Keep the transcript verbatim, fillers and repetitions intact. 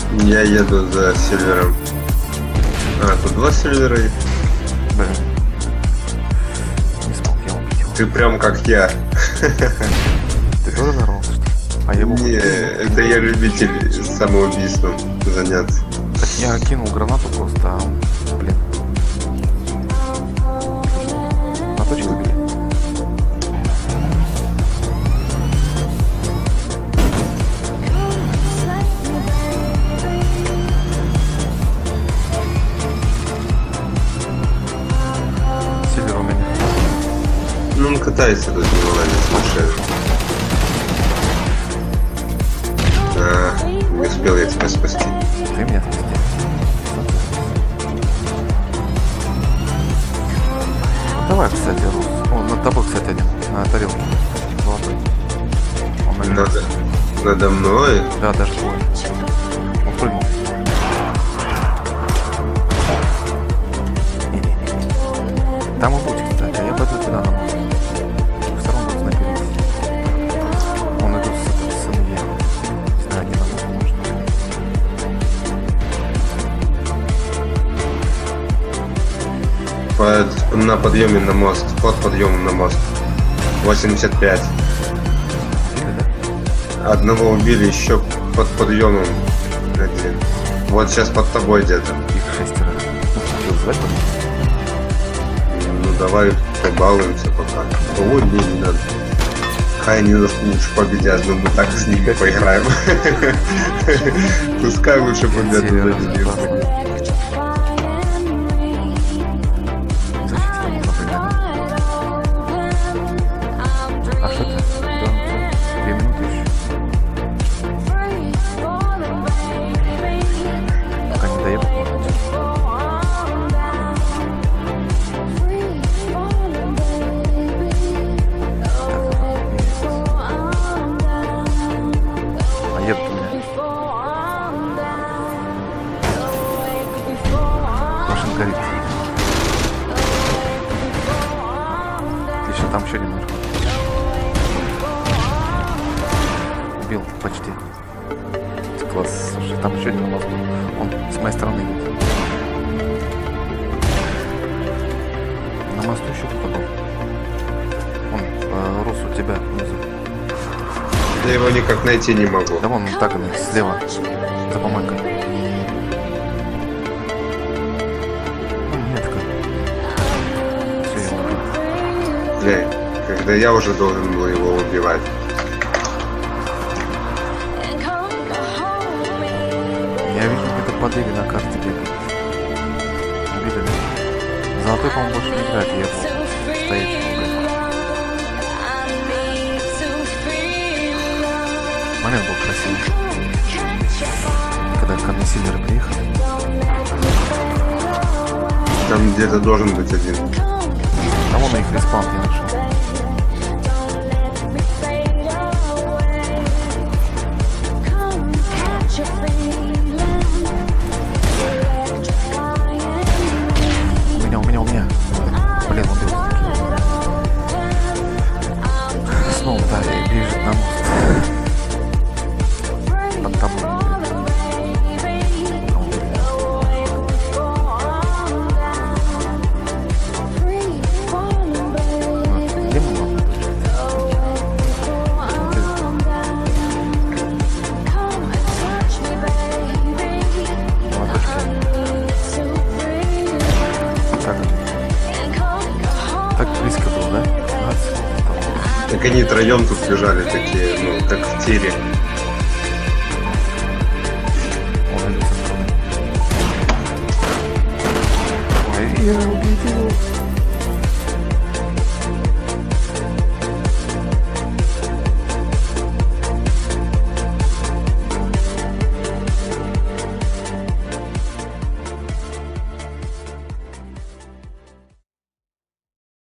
Я еду за сервером. А, тут два сервера. Блин. Не смог я убить его. Ты прям как я. Ты тоже взорвался, что ли? А я его... Не, это я любитель самоубийством заняться. Так я кинул гранату просто, а он, блин. На точку били. Сильвер у меня. Ну, он катается тут, не вылазит с машины. А, не успел я тебя спасти. Ты меня спасти. Давай, кстати, Рус. О, над тобой, кстати, один. На тарелке. Золотой. Он на меня. Надо, надо мной. Да, даже твой. Он прыгнул. Не-не-не. Там и будет, кстати. А я пойду туда на мост. Все равно должен напереть. Он идет с, с НЕ. Не знаю, не на мост может. Под, на подъеме на мост. Под подъемом на мост. восемьдесят пять. Или, да? Одного убили еще под подъемом. Один. Вот сейчас под тобой где-то. Их шестеро. Ну, что, звать будем? Ну давай побалуемся пока. Ой, не, не надо. Хай они нас лучше победят, но мы так с ними поиграем. Пускай лучше победу дадим. А что ты? Две минуты еще. Пока не доехал, может. А едут у меня. Машина горит. Отлично, там еще один наверху. Убил почти. Класс. Слушай, там еще один на мозгу. Он с моей стороны идет. На мосту еще кто-то был. Он, э, Рус, у тебя внизу. Я его никак найти не могу. Да вон он так, слева. За помойкой. Ну, нет, такой. Все, я убил. Бля, когда я уже должен был его убивать. Я вижу, где-то под Иви на карте бегает. Видели? Золотой, по-моему, больше не играет, я его стоять не могу. Момент был красивый. Когда ко мне Сильверы приехали. Там где-то должен быть один. А вон их респаунт не нашел. У меня, у меня, у меня. Блин, убил. Снова, да, бежит на мост. Под тобой. Где мы можем? Так близко было, да? двадцать. Так они троем тут бежали такие, ну, как в тире. Он идет со стороны. Ой, я убедил.